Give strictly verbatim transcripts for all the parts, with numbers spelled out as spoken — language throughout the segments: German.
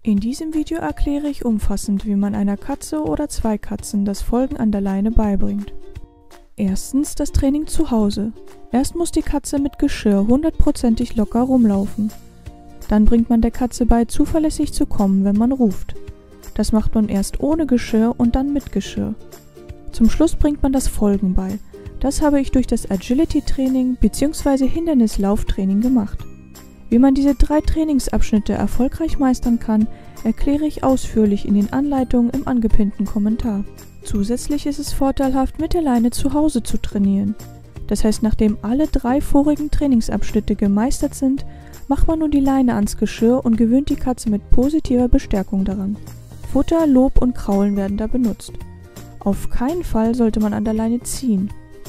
In diesem Video erkläre ich umfassend, wie man einer Katze oder zwei Katzen das Folgen an der Leine beibringt. Erstens das Training zu Hause. Erst muss die Katze mit Geschirr hundertprozentig locker rumlaufen. Dann bringt man der Katze bei, zuverlässig zu kommen, wenn man ruft. Das macht man erst ohne Geschirr und dann mit Geschirr. Zum Schluss bringt man das Folgen bei. Das habe ich durch das Agility-Training bzw. Hindernislauftraining gemacht. Wie man diese drei Trainingsabschnitte erfolgreich meistern kann, erkläre ich ausführlich in den Anleitungen im angepinnten Kommentar. Zusätzlich ist es vorteilhaft, mit der Leine zu Hause zu trainieren. Das heißt, nachdem alle drei vorigen Trainingsabschnitte gemeistert sind, macht man nun die Leine ans Geschirr und gewöhnt die Katze mit positiver Bestärkung daran. Futter, Lob und Kraulen werden da benutzt. Auf keinen Fall sollte man an der Leine ziehen.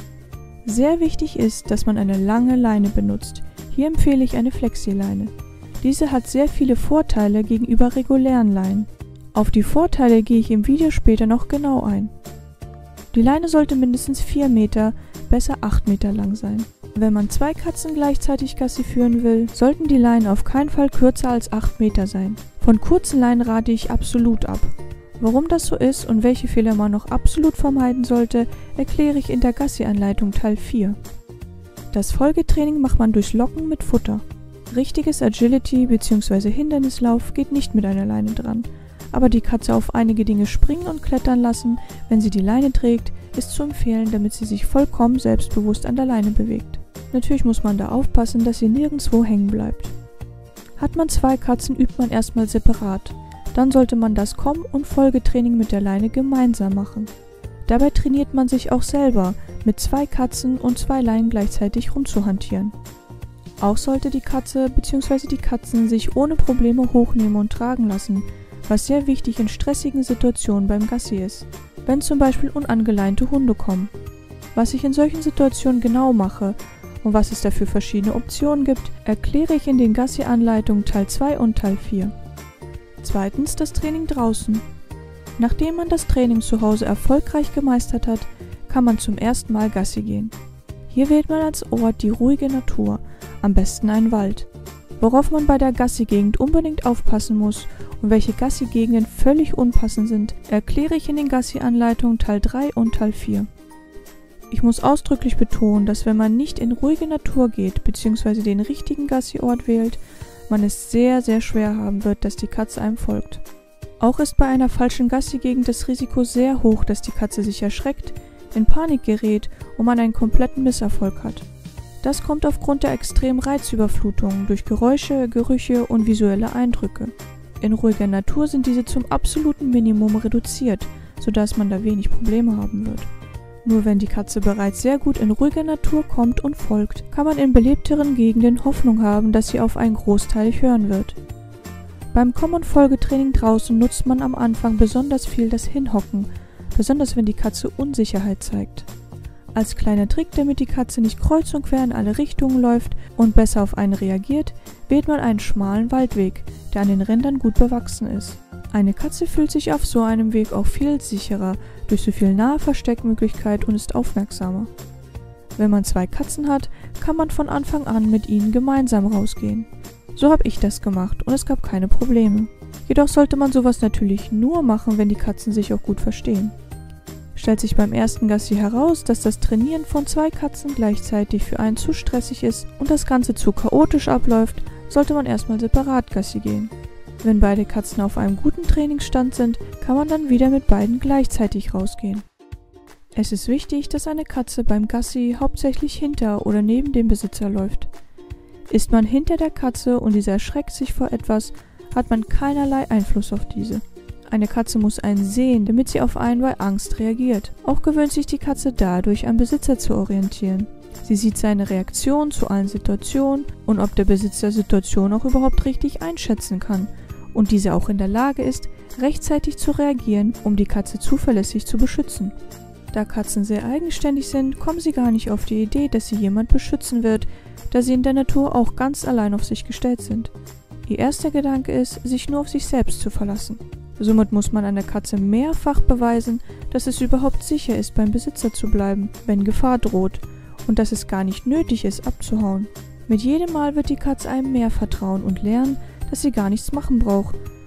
Sehr wichtig ist, dass man eine lange Leine benutzt. Hier empfehle ich eine Flexileine. Diese hat sehr viele Vorteile gegenüber regulären Leinen. Auf die Vorteile gehe ich im Video später noch genau ein. Die Leine sollte mindestens vier Meter, besser acht Meter lang sein. Wenn man zwei Katzen gleichzeitig Gassi führen will, sollten die Leinen auf keinen Fall kürzer als acht Meter sein. Von kurzen Leinen rate ich absolut ab. Warum das so ist und welche Fehler man noch absolut vermeiden sollte, erkläre ich in der Gassi-Anleitung Teil vier. Das Folgetraining macht man durch Locken mit Futter. Richtiges Agility bzw. Hindernislauf geht nicht mit einer Leine dran, aber die Katze auf einige Dinge springen und klettern lassen, wenn sie die Leine trägt, ist zu empfehlen, damit sie sich vollkommen selbstbewusst an der Leine bewegt. Natürlich muss man da aufpassen, dass sie nirgendwo hängen bleibt. Hat man zwei Katzen, übt man erstmal separat. Dann sollte man das Komm- und Folgetraining mit der Leine gemeinsam machen. Dabei trainiert man sich auch selber, mit zwei Katzen und zwei Leinen gleichzeitig rumzuhantieren. Auch sollte die Katze bzw. die Katzen sich ohne Probleme hochnehmen und tragen lassen, was sehr wichtig in stressigen Situationen beim Gassi ist, wenn zum Beispiel unangeleinte Hunde kommen. Was ich in solchen Situationen genau mache und was es dafür verschiedene Optionen gibt, erkläre ich in den Gassi-Anleitungen Teil zwei und Teil vier. Zweitens das Training draußen. Nachdem man das Training zu Hause erfolgreich gemeistert hat, kann man zum ersten Mal Gassi gehen. Hier wählt man als Ort die ruhige Natur, am besten einen Wald. Worauf man bei der Gassi-Gegend unbedingt aufpassen muss und welche Gassi-Gegenden völlig unpassend sind, erkläre ich in den Gassi-Anleitungen Teil drei und Teil vier. Ich muss ausdrücklich betonen, dass wenn man nicht in ruhige Natur geht bzw. den richtigen Gassi-Ort wählt, man es sehr, sehr schwer haben wird, dass die Katze einem folgt. Auch ist bei einer falschen Gassi-Gegend das Risiko sehr hoch, dass die Katze sich erschreckt, in Panik gerät und man einen kompletten Misserfolg hat. Das kommt aufgrund der extremen Reizüberflutung durch Geräusche, Gerüche und visuelle Eindrücke. In ruhiger Natur sind diese zum absoluten Minimum reduziert, sodass man da wenig Probleme haben wird. Nur wenn die Katze bereits sehr gut in ruhiger Natur kommt und folgt, kann man in belebteren Gegenden Hoffnung haben, dass sie auf einen Großteil hören wird. Beim Komm- und Folgetraining draußen nutzt man am Anfang besonders viel das Hinhocken, besonders wenn die Katze Unsicherheit zeigt. Als kleiner Trick, damit die Katze nicht kreuz und quer in alle Richtungen läuft und besser auf einen reagiert, wählt man einen schmalen Waldweg, der an den Rändern gut bewachsen ist. Eine Katze fühlt sich auf so einem Weg auch viel sicherer, durch so viel nahe Versteckmöglichkeit und ist aufmerksamer. Wenn man zwei Katzen hat, kann man von Anfang an mit ihnen gemeinsam rausgehen. So habe ich das gemacht und es gab keine Probleme. Jedoch sollte man sowas natürlich nur machen, wenn die Katzen sich auch gut verstehen. Stellt sich beim ersten Gassi heraus, dass das Trainieren von zwei Katzen gleichzeitig für einen zu stressig ist und das Ganze zu chaotisch abläuft, sollte man erstmal separat Gassi gehen. Wenn beide Katzen auf einem guten Trainingsstand sind, kann man dann wieder mit beiden gleichzeitig rausgehen. Es ist wichtig, dass eine Katze beim Gassi hauptsächlich hinter oder neben dem Besitzer läuft. Ist man hinter der Katze und diese erschreckt sich vor etwas, hat man keinerlei Einfluss auf diese. Eine Katze muss einen sehen, damit sie auf einen bei Angst reagiert. Auch gewöhnt sich die Katze dadurch, am Besitzer zu orientieren. Sie sieht seine Reaktion zu allen Situationen und ob der Besitzer Situation auch überhaupt richtig einschätzen kann und diese auch in der Lage ist, rechtzeitig zu reagieren, um die Katze zuverlässig zu beschützen. Da Katzen sehr eigenständig sind, kommen sie gar nicht auf die Idee, dass sie jemand beschützen wird, da sie in der Natur auch ganz allein auf sich gestellt sind. Ihr erster Gedanke ist, sich nur auf sich selbst zu verlassen. Somit muss man einer Katze mehrfach beweisen, dass es überhaupt sicher ist, beim Besitzer zu bleiben, wenn Gefahr droht, und dass es gar nicht nötig ist, abzuhauen. Mit jedem Mal wird die Katze einem mehr vertrauen und lernen, dass sie gar nichts machen braucht,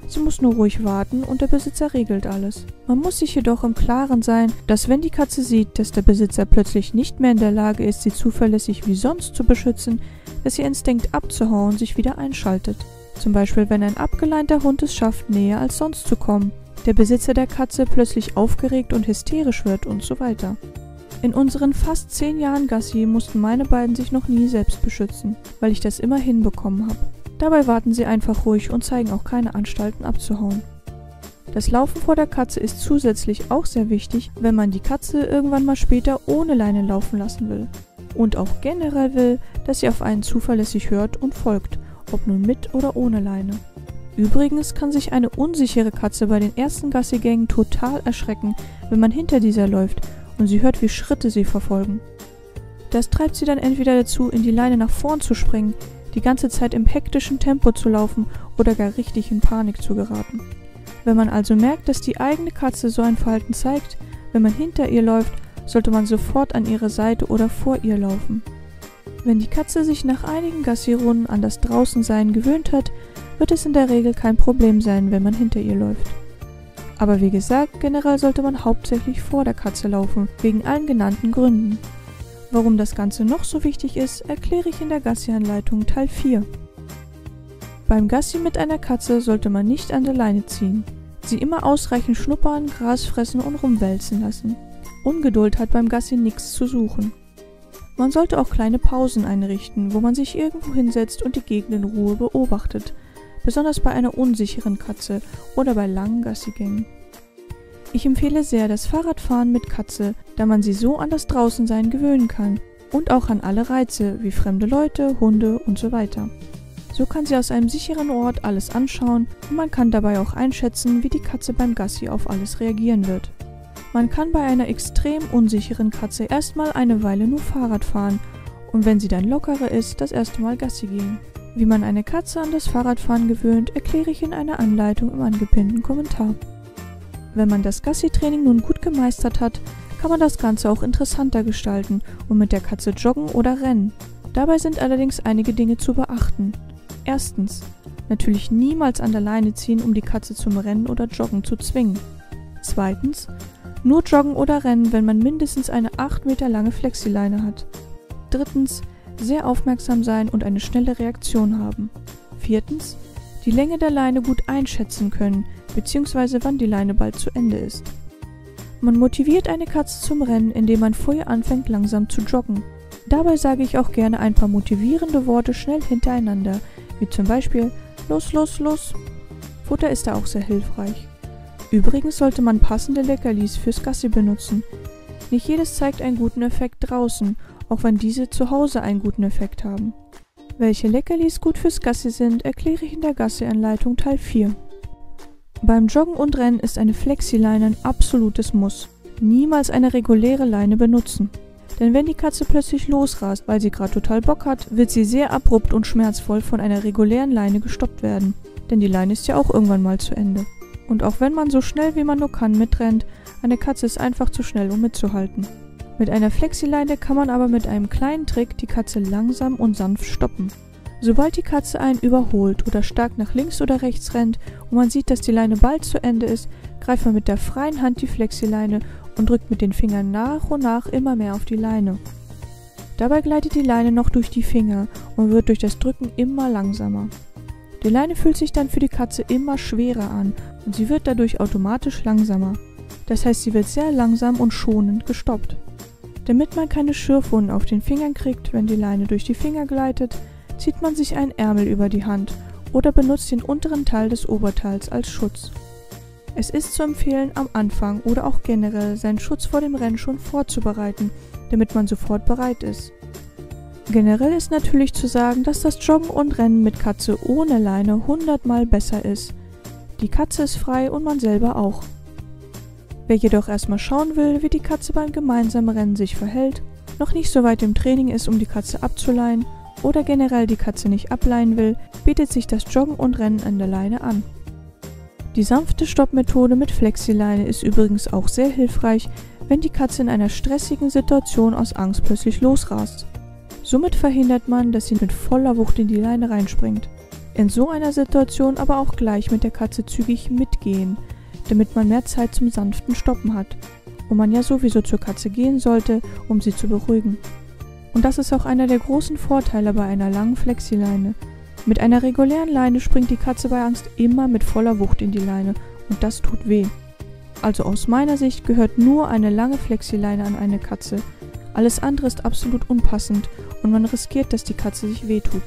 Sie muss nur ruhig warten und der Besitzer regelt alles. Man muss sich jedoch im Klaren sein, dass wenn die Katze sieht, dass der Besitzer plötzlich nicht mehr in der Lage ist, sie zuverlässig wie sonst zu beschützen, dass ihr Instinkt abzuhauen sich wieder einschaltet. Zum Beispiel, wenn ein abgeleinter Hund es schafft, näher als sonst zu kommen, der Besitzer der Katze plötzlich aufgeregt und hysterisch wird und so weiter. In unseren fast zehn Jahren Gassi mussten meine beiden sich noch nie selbst beschützen, weil ich das immer hinbekommen habe. Dabei warten sie einfach ruhig und zeigen auch keine Anstalten abzuhauen. Das Laufen vor der Katze ist zusätzlich auch sehr wichtig, wenn man die Katze irgendwann mal später ohne Leine laufen lassen will. Und auch generell will, dass sie auf einen zuverlässig hört und folgt, ob nun mit oder ohne Leine. Übrigens kann sich eine unsichere Katze bei den ersten Gassigängen total erschrecken, wenn man hinter dieser läuft und sie hört, wie Schritte sie verfolgen. Das treibt sie dann entweder dazu, in die Leine nach vorn zu springen, die ganze Zeit im hektischen Tempo zu laufen oder gar richtig in Panik zu geraten. Wenn man also merkt, dass die eigene Katze so ein Verhalten zeigt, wenn man hinter ihr läuft, sollte man sofort an ihre Seite oder vor ihr laufen. Wenn die Katze sich nach einigen Gassi-Runden an das Draußensein gewöhnt hat, wird es in der Regel kein Problem sein, wenn man hinter ihr läuft. Aber wie gesagt, generell sollte man hauptsächlich vor der Katze laufen, wegen allen genannten Gründen. Warum das Ganze noch so wichtig ist, erkläre ich in der Gassi-Anleitung Teil vier. Beim Gassi mit einer Katze sollte man nicht an der Leine ziehen. Sie immer ausreichend schnuppern, Gras fressen und rumwälzen lassen. Ungeduld hat beim Gassi nichts zu suchen. Man sollte auch kleine Pausen einrichten, wo man sich irgendwo hinsetzt und die Gegend in Ruhe beobachtet, besonders bei einer unsicheren Katze oder bei langen Gassigängen. Ich empfehle sehr das Fahrradfahren mit Katze, da man sie so an das Draußensein gewöhnen kann und auch an alle Reize wie fremde Leute, Hunde und so weiter. So kann sie aus einem sicheren Ort alles anschauen und man kann dabei auch einschätzen, wie die Katze beim Gassi auf alles reagieren wird. Man kann bei einer extrem unsicheren Katze erstmal eine Weile nur Fahrrad fahren und wenn sie dann lockerer ist, das erste Mal Gassi gehen. Wie man eine Katze an das Fahrradfahren gewöhnt, erkläre ich in einer Anleitung im angepinnten Kommentar. Wenn man das Gassi-Training nun gut gemeistert hat, kann man das Ganze auch interessanter gestalten und mit der Katze joggen oder rennen. Dabei sind allerdings einige Dinge zu beachten. Erstens, natürlich niemals an der Leine ziehen, um die Katze zum Rennen oder Joggen zu zwingen. Zweitens, nur joggen oder rennen, wenn man mindestens eine acht Meter lange Flexileine hat. Drittens, sehr aufmerksam sein und eine schnelle Reaktion haben. Viertens, die Länge der Leine gut einschätzen können, beziehungsweise wann die Leine bald zu Ende ist. Man motiviert eine Katze zum Rennen, indem man vorher anfängt, langsam zu joggen. Dabei sage ich auch gerne ein paar motivierende Worte schnell hintereinander, wie zum Beispiel los, los, los. Futter ist da auch sehr hilfreich. Übrigens sollte man passende Leckerlis fürs Gassi benutzen. Nicht jedes zeigt einen guten Effekt draußen, auch wenn diese zu Hause einen guten Effekt haben. Welche Leckerlis gut fürs Gassi sind, erkläre ich in der Gassi-Anleitung Teil vier. Beim Joggen und Rennen ist eine Flexileine ein absolutes Muss. Niemals eine reguläre Leine benutzen. Denn wenn die Katze plötzlich losrast, weil sie gerade total Bock hat, wird sie sehr abrupt und schmerzvoll von einer regulären Leine gestoppt werden. Denn die Leine ist ja auch irgendwann mal zu Ende. Und auch wenn man so schnell wie man nur kann mitrennt, eine Katze ist einfach zu schnell, um mitzuhalten. Mit einer Flexileine kann man aber mit einem kleinen Trick die Katze langsam und sanft stoppen. Sobald die Katze einen überholt oder stark nach links oder rechts rennt und man sieht, dass die Leine bald zu Ende ist, greift man mit der freien Hand die Flexileine und drückt mit den Fingern nach und nach immer mehr auf die Leine. Dabei gleitet die Leine noch durch die Finger und wird durch das Drücken immer langsamer. Die Leine fühlt sich dann für die Katze immer schwerer an und sie wird dadurch automatisch langsamer. Das heißt, sie wird sehr langsam und schonend gestoppt. Damit man keine Schürfwunden auf den Fingern kriegt, wenn die Leine durch die Finger gleitet, zieht man sich einen Ärmel über die Hand oder benutzt den unteren Teil des Oberteils als Schutz. Es ist zu empfehlen, am Anfang oder auch generell seinen Schutz vor dem Rennen schon vorzubereiten, damit man sofort bereit ist. Generell ist natürlich zu sagen, dass das Joggen und Rennen mit Katze ohne Leine hundertmal besser ist. Die Katze ist frei und man selber auch. Wer jedoch erstmal schauen will, wie die Katze beim gemeinsamen Rennen sich verhält, noch nicht so weit im Training ist, um die Katze abzuleihen oder generell die Katze nicht ableihen will, bietet sich das Joggen und Rennen an der Leine an. Die sanfte Stoppmethode mit Flexileine ist übrigens auch sehr hilfreich, wenn die Katze in einer stressigen Situation aus Angst plötzlich losrast. Somit verhindert man, dass sie mit voller Wucht in die Leine reinspringt. In so einer Situation aber auch gleich mit der Katze zügig mitgehen, damit man mehr Zeit zum sanften Stoppen hat und man ja sowieso zur Katze gehen sollte, um sie zu beruhigen. Und das ist auch einer der großen Vorteile bei einer langen Flexileine. Mit einer regulären Leine springt die Katze bei Angst immer mit voller Wucht in die Leine und das tut weh. Also aus meiner Sicht gehört nur eine lange Flexileine an eine Katze. Alles andere ist absolut unpassend und man riskiert, dass die Katze sich wehtut.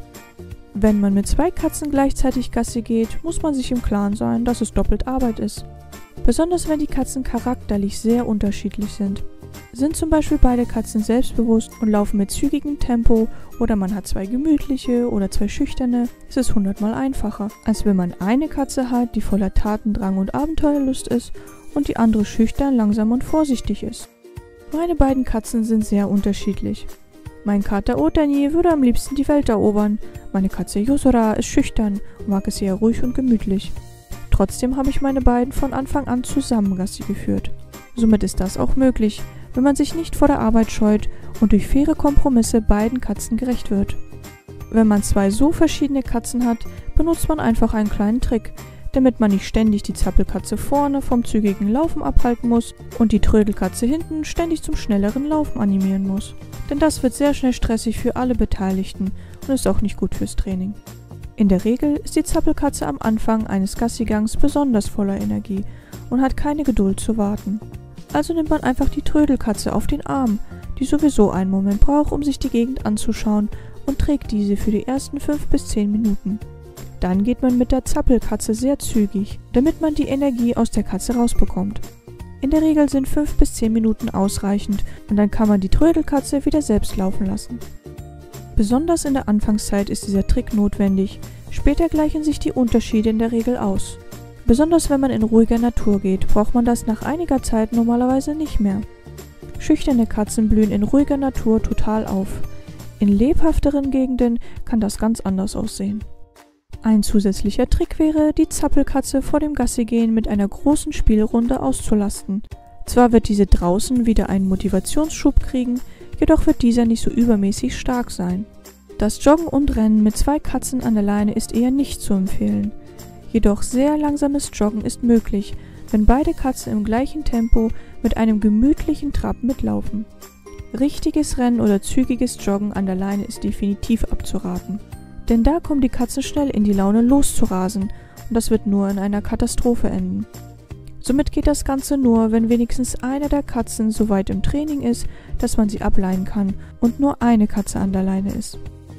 Wenn man mit zwei Katzen gleichzeitig Gassi geht, muss man sich im Klaren sein, dass es doppelt Arbeit ist. Besonders wenn die Katzen charakterlich sehr unterschiedlich sind. Sind zum Beispiel beide Katzen selbstbewusst und laufen mit zügigem Tempo oder man hat zwei gemütliche oder zwei schüchterne, ist es hundertmal einfacher, als wenn man eine Katze hat, die voller Tatendrang und Abenteuerlust ist und die andere schüchtern, langsam und vorsichtig ist. Meine beiden Katzen sind sehr unterschiedlich. Mein Kater Otani würde am liebsten die Welt erobern, meine Katze Yusura ist schüchtern und mag es eher ruhig und gemütlich. Trotzdem habe ich meine beiden von Anfang an zusammen Gassi geführt. Somit ist das auch möglich, wenn man sich nicht vor der Arbeit scheut und durch faire Kompromisse beiden Katzen gerecht wird. Wenn man zwei so verschiedene Katzen hat, benutzt man einfach einen kleinen Trick, damit man nicht ständig die Zappelkatze vorne vom zügigen Laufen abhalten muss und die Trödelkatze hinten ständig zum schnelleren Laufen animieren muss. Denn das wird sehr schnell stressig für alle Beteiligten und ist auch nicht gut fürs Training. In der Regel ist die Zappelkatze am Anfang eines Gassigangs besonders voller Energie und hat keine Geduld zu warten. Also nimmt man einfach die Trödelkatze auf den Arm, die sowieso einen Moment braucht, um sich die Gegend anzuschauen, und trägt diese für die ersten fünf bis zehn Minuten. Dann geht man mit der Zappelkatze sehr zügig, damit man die Energie aus der Katze rausbekommt. In der Regel sind fünf bis zehn Minuten ausreichend und dann kann man die Trödelkatze wieder selbst laufen lassen. Besonders in der Anfangszeit ist dieser Trick notwendig, später gleichen sich die Unterschiede in der Regel aus. Besonders wenn man in ruhiger Natur geht, braucht man das nach einiger Zeit normalerweise nicht mehr. Schüchterne Katzen blühen in ruhiger Natur total auf. In lebhafteren Gegenden kann das ganz anders aussehen. Ein zusätzlicher Trick wäre, die Zappelkatze vor dem Gassigehen mit einer großen Spielrunde auszulasten. Zwar wird diese draußen wieder einen Motivationsschub kriegen, jedoch wird dieser nicht so übermäßig stark sein. Das Joggen und Rennen mit zwei Katzen an der Leine ist eher nicht zu empfehlen. Jedoch sehr langsames Joggen ist möglich, wenn beide Katzen im gleichen Tempo mit einem gemütlichen Trab mitlaufen. Richtiges Rennen oder zügiges Joggen an der Leine ist definitiv abzuraten. Denn da kommen die Katzen schnell in die Laune loszurasen und das wird nur in einer Katastrophe enden. Somit geht das Ganze nur, wenn wenigstens eine der Katzen so weit im Training ist, dass man sie ableihen kann und nur eine Katze an der Leine ist.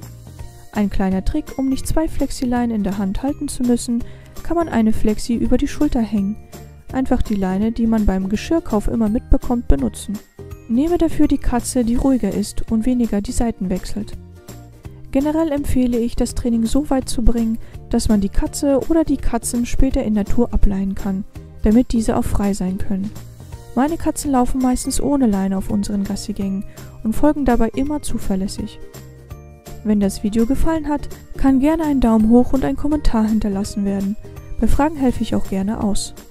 Ein kleiner Trick, um nicht zwei Flexileinen in der Hand halten zu müssen, kann man eine Flexi über die Schulter hängen. Einfach die Leine, die man beim Geschirrkauf immer mitbekommt, benutzen. Nehme dafür die Katze, die ruhiger ist und weniger die Seiten wechselt. Generell empfehle ich, das Training so weit zu bringen, dass man die Katze oder die Katzen später in Natur ableihen kann, damit diese auch frei sein können. Meine Katzen laufen meistens ohne Leine auf unseren Gassigängen und folgen dabei immer zuverlässig. Wenn das Video gefallen hat, kann gerne ein Daumen hoch und ein Kommentar hinterlassen werden. Bei Fragen helfe ich auch gerne aus.